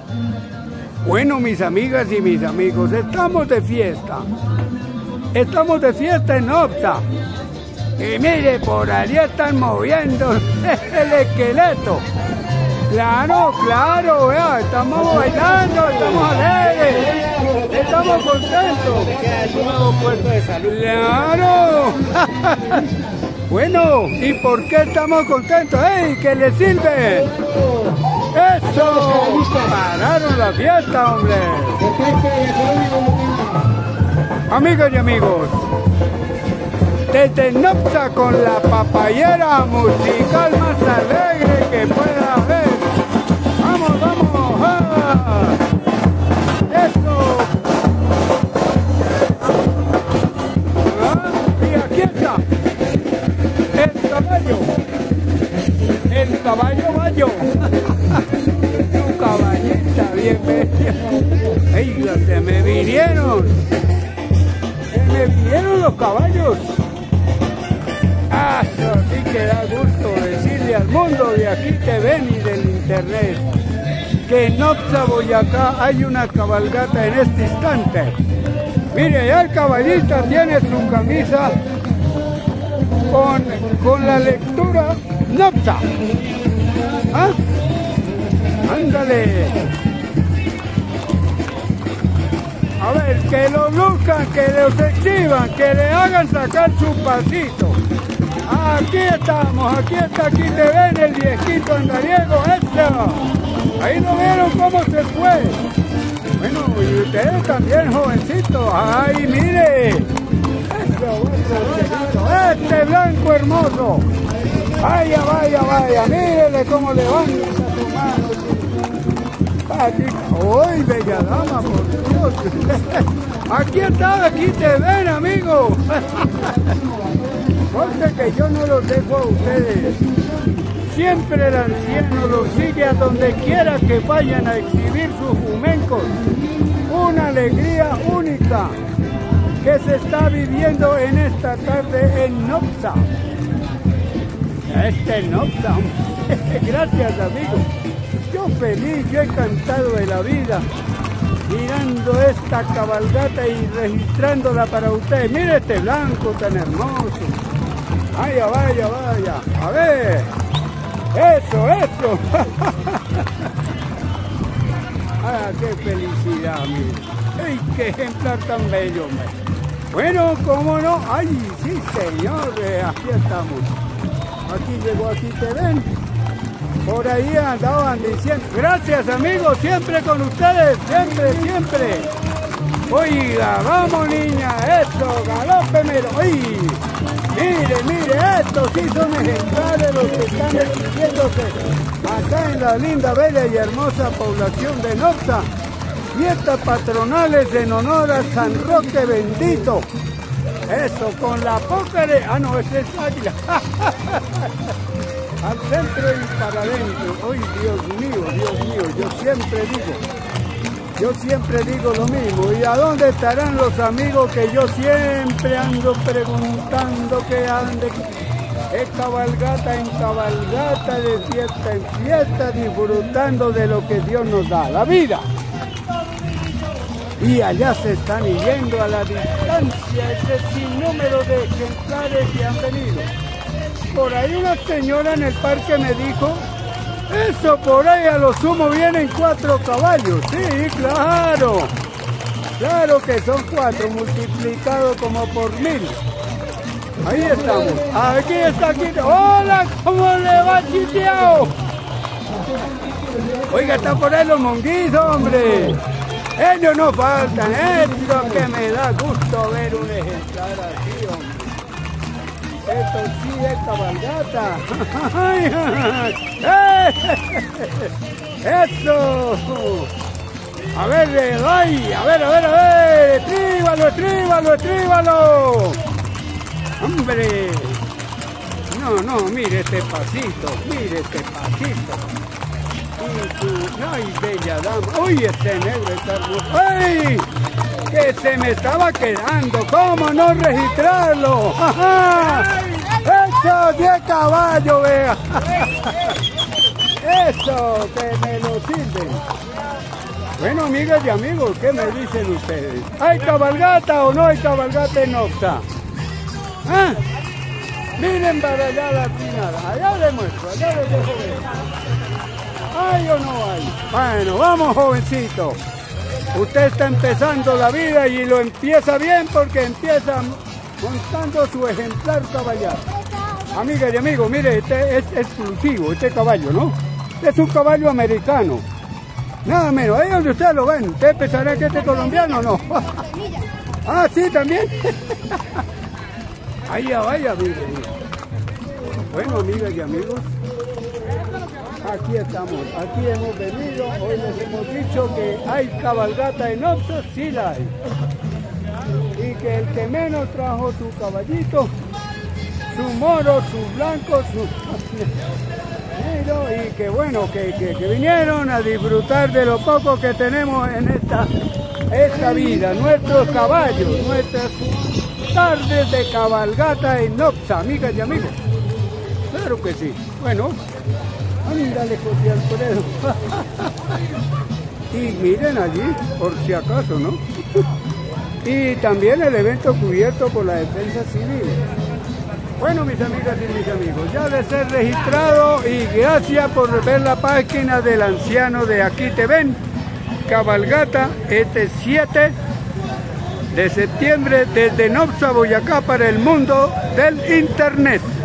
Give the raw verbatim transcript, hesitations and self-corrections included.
Bueno, mis amigas y mis amigos, estamos de fiesta. Estamos de fiesta en Nopsa. Y mire, por allí están moviendo el esqueleto. Claro, claro, vea, estamos bailando, estamos alegres, estamos contentos. Claro. Bueno, ¿y por qué estamos contentos? ¡Ey, que le sirve! ¡Eso! ¡Pararon la fiesta, hombre! Amigas y amigos, desde Nopsa con la papayera musical más alegre que pueda haber. ¡Vamos, vamos! ¡Ah! ¡Eso! ¿Ah? Y aquí está el caballo, el caballo mayo. Tu caballita, bienvenida. ¡Ey, se me vinieron! ¡Se me vinieron los caballos! ¡Ah, eso sí que da gusto decirle al mundo de Aquí Te Ven y del internet que en Nopsa, Boyacá hay una cabalgata en este instante! Mire, ya el caballista tiene su camisa con, con la lectura Nopsa. ¿Ah? ¡Ándale! A ver, que lo luzcan, que los exhiban, que le hagan sacar su pasito. Aquí estamos, aquí está, Aquí Te Ven, el viejito andariego, eso. Ahí lo vieron cómo se fue. Bueno, y ustedes también, jovencitos. ¡Ay, mire! Eso, eso, este blanco hermoso. Vaya, vaya, vaya, mírele cómo levanta su mano. ¡Uy, bella dama, por Dios! Aquí está, Aquí Te Ven, amigo. Conste que yo no los dejo a ustedes. Siempre el anciano los sigue a donde quiera que vayan a exhibir sus jumencos. Una alegría única que se está viviendo en esta tarde en Nopsa. Este Nopsa. Gracias, amigo. Yo feliz, yo encantado de la vida, mirando esta cabalgata y registrándola para ustedes. Mire este blanco tan hermoso. Vaya, vaya, vaya. A ver. Eso, eso. Ah, qué felicidad, mire. ¡Ay, qué ejemplar tan bello, hombre! Bueno, cómo no. ¡Ay, sí, señor! Aquí estamos. Aquí llegó, Aquí Te Ven. Por ahí andaban diciendo, gracias amigos, siempre con ustedes, siempre, siempre. Oiga, vamos niña, eso, galópemelo. Oye, mire, mire, estos sí son ejemplares los que están exhibiéndose acá en la linda, bella y hermosa población de Nopsa. Fiestas patronales en honor a San Roque bendito. Eso, con la poca de... Ah, no, ese es águila. Al centro y para adentro. ¡Ay, Dios mío, Dios mío! Yo siempre digo, yo siempre digo lo mismo. ¿Y a dónde estarán los amigos que yo siempre ando preguntando que ande? Es cabalgata en cabalgata, de fiesta en fiesta, disfrutando de lo que Dios nos da, la vida. Y allá se están yendo a la distancia ese sinnúmero de ejemplares que han venido. Por ahí una señora en el parque me dijo, eso por ahí a lo sumo vienen cuatro caballos. Sí, claro, claro que son cuatro, multiplicado como por mil. Ahí estamos, aquí está, aquí. ¡Hola! ¿Cómo le va, chiteado? Oiga, está por ahí los monguizos, hombre. Ellos no faltan, esto que me da gusto ver un ejemplar así, hombre. Esto sí es cabalgata. ¡Eso! A ver, le doy. A ver, a ver, a ver. Estríbalo, estríbalo, estríbalo. ¡Hombre! No, no, mire este pasito, mire este pasito. Y su... ¡Ay, bella dama! ¡Uy, este negro está hermoso! ¡Ay! ¡Que se me estaba quedando! ¿Cómo no registrarlo? ¡Ajá! ¡Eso! ¡diez caballos, vea! ¡Eso! ¡Que me lo sirven! Bueno, amigas y amigos, ¿qué me dicen ustedes? ¿Hay cabalgata o no hay cabalgata en Nopsa? ¿Ah? Miren para allá la final, allá les muestro, allá les dejo ver. ¿Hay o no hay? Bueno, vamos jovencito. Usted está empezando la vida y lo empieza bien porque empieza montando su ejemplar caballero. Amigas y amigos, mire, este es exclusivo, este caballo, ¿no? Este es un caballo americano. Nada menos, ahí donde ustedes lo ven, ¿usted pensará que este es colombiano o no? Ah, sí, también. Ahí vaya, mire, mire. Bueno, amigas y amigos, aquí estamos, aquí hemos venido, hoy les hemos dicho que hay cabalgata en Nopsa, sí la hay. Y que el que menos trajo su caballito, su moro, su blanco, su... y que bueno, que, que, que vinieron a disfrutar de lo poco que tenemos en esta, esta vida, nuestros caballos, nuestras tardes de cabalgata en Nopsa, amigas y amigos. Claro que sí. Bueno, ándale, José Alfredo. Y miren allí, por si acaso, ¿no? Y también el evento cubierto por la Defensa Civil. Bueno, mis amigas y mis amigos, ya les he registrado y gracias por ver la página del anciano de Aquí Te Ven. Cabalgata este siete de septiembre desde Nopsa, Boyacá, para el mundo del internet.